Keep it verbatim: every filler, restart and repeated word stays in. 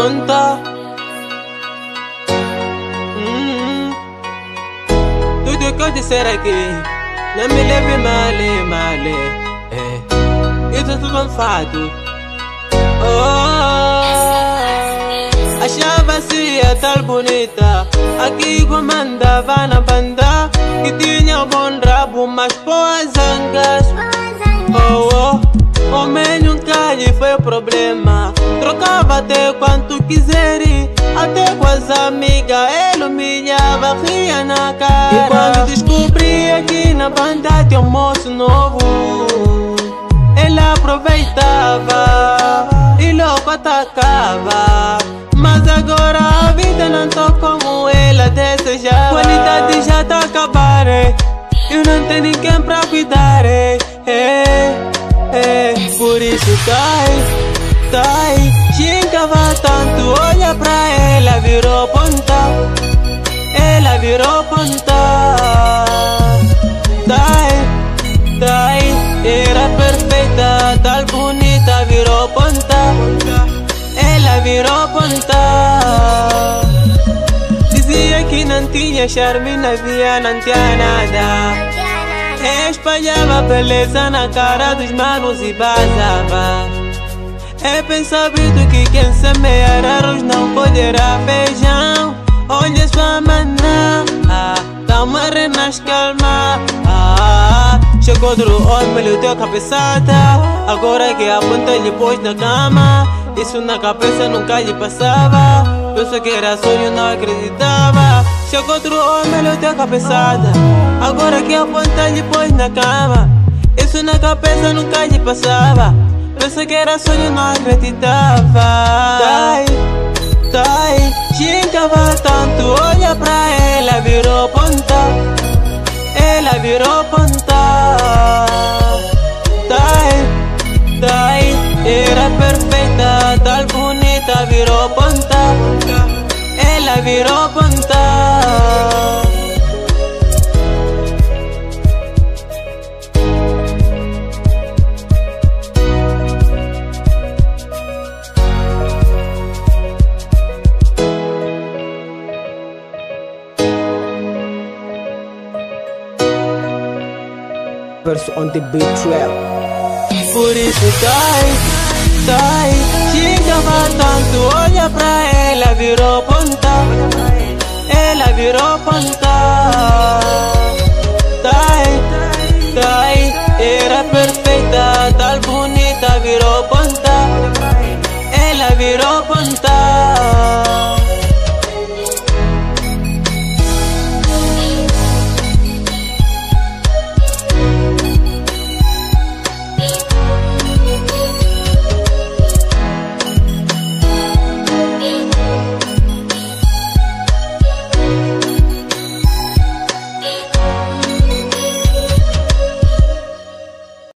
ponta. Hum, tudo que eu disser aqui não me leve mal, mal. É, isso é tudo um fato. Oh, achava-se a tal bonita aqui comandava na banda, que tinha bom rabo, mas boas angas. Oh, oh, homem nunca lhe foi problema, trocava até quanto quiser, até com as amigas ele humilhava, ria na cara. E quando descobria que na banda tinha um moço novo, ele aproveitava e logo atacava. Mas agora a vida não tá como ela desejava. A qualidade já tá acabar, é. Eu não tenho ninguém pra cuidar, é. É, é. Por isso tai, tai, xingava tanto, olha pra ela, virou ponta. Ela virou ponta. Tai, tai, era perfeita, tal bonita, virou ponta. Ela virou ponta. Dizia que não tinha charme na vida, não tinha nada. Espalhava beleza na cara dos manos e vazava. É bem sabido que quem semear arroz não colherá feijão. Olha sua maná, ah, tá morrendo nas calma. Ah, chegou outro homem, ele deu cabeçada. Agora que a ponta ele pôs na cama. Isso na cabeça nunca lhe passava. Pensou que era sonho, não acreditava. Chegou outro homem, ele deu cabeçada. Agora que a ponta lhe pôs na cama. Isso na cabeça nunca lhe passava. Pensou que era sonho, não acreditava. Tai, tai, xingava tanto, olha pra ela, virou ponta. Ela virou ponta. Tai, tai, era perfeita, tal bonita, virou ponta. Ela virou ponta. Verso on the beat trap. Por isso tai, tai, xingava tanto, olha pra ela, virou ponta. Ela virou ponta. Tai,